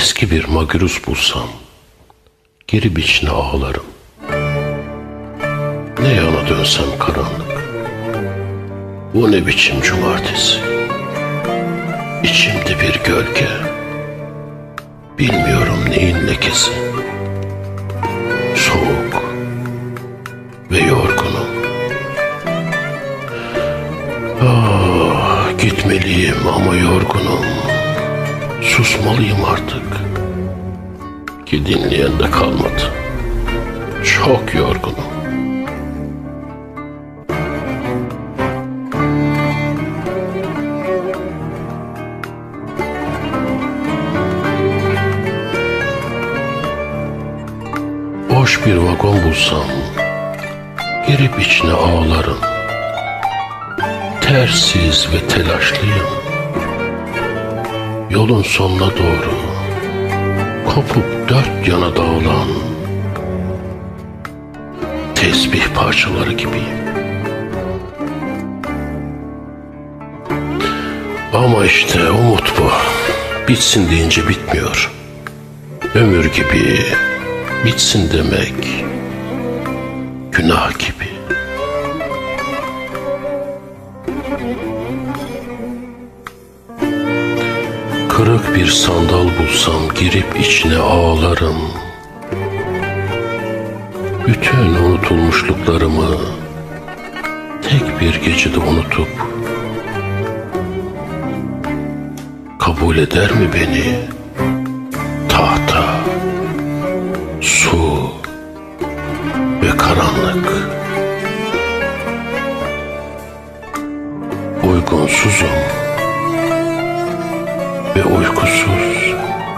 Eski bir magirus bulsam, girip içine ağlarım. Ne yana dönsem karanlık. Bu ne biçim cumartesi? İçimde bir gölge. Bilmiyorum neyin lekesi. Soğuk ve yorgunum. Ah, gitmeliyim ama yorgunum. Susmalıyım artık. Ki dinleyen de kalmadı. Çok yorgunum. Boş bir vagon bulsam, girip içine ağlarım. Tersiz ve telaşlıyım. Yolun sonuna doğru kopup dört yana dağılan tesbih parçaları gibiyim. Ama işte umut bu. Bitsin deyince bitmiyor. Ömür gibi bitsin demek günah gibi. Kırık bir sandal bulsam girip içine ağlarım. Bütün unutulmuşluklarımı tek bir gecede unutup kabul eder mi beni tahta, su ve karanlık? Uygunsuzum ve uykusuz.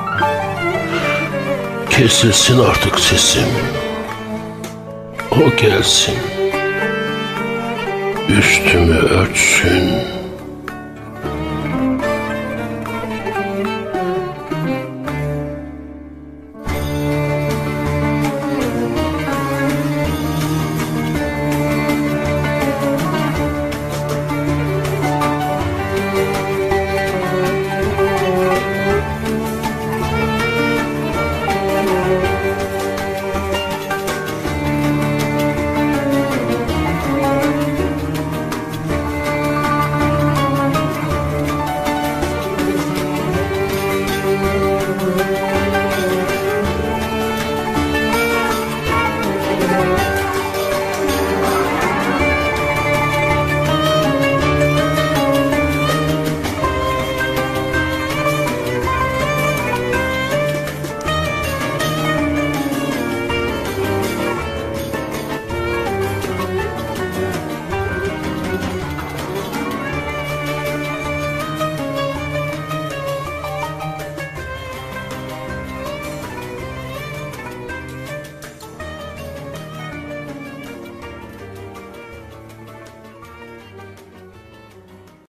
Kesilsin artık sesim. O gelsin, üstümü örtsün.